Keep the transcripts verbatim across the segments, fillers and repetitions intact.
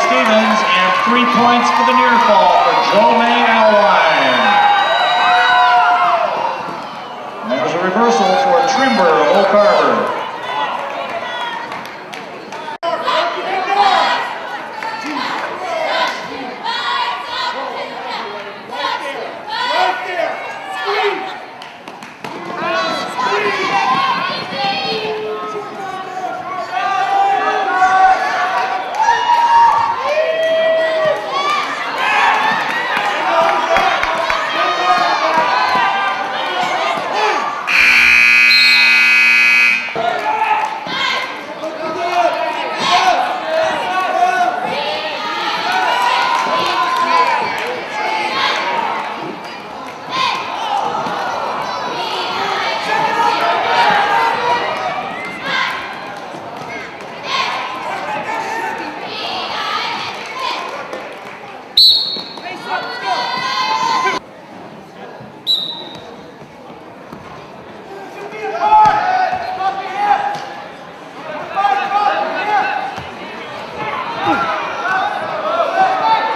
Stevens, and three points for the near fall for Jolene Alwine. And there's a reversal for Trimber of Oak Harbor.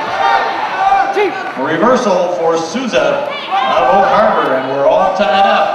A reversal for Souza of Oak Harbor, and we're all tied up.